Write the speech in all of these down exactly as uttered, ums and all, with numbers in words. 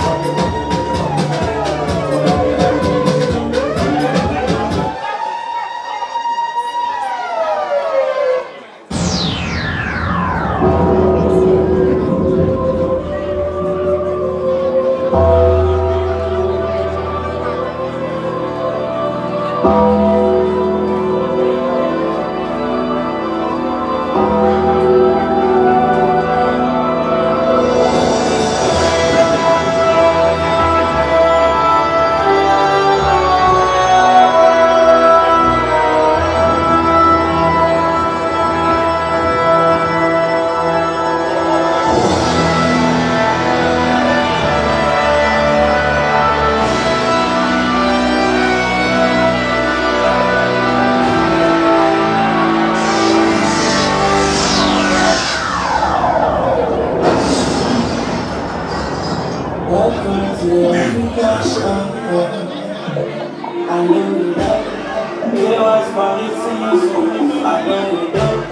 Welcome to Africa. I know you know. It was funny season. I know you know.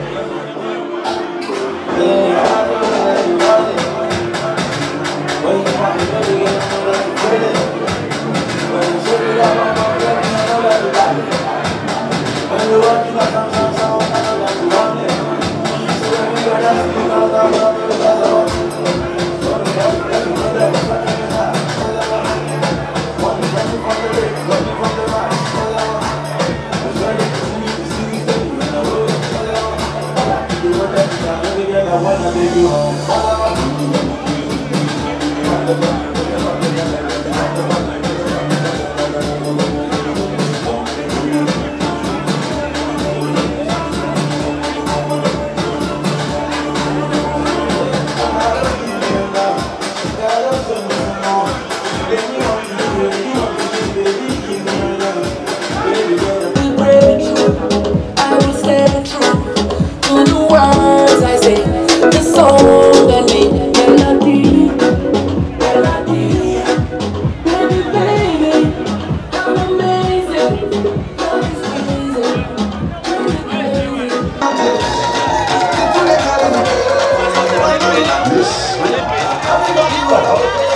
Yeah, I know that you want it. When you want it, baby, you know that you feel it. When you shake it up, I'm gonna let you know that you got it. When you walk in the sun, sun, sun, I know that you want it. So when we go down, we go down, we go down, we go down. I wanna take you home. I will stay true to the words I say. The song that made melody, melody. Baby, baby, I'm amazing. Love is crazy, crazy, crazy.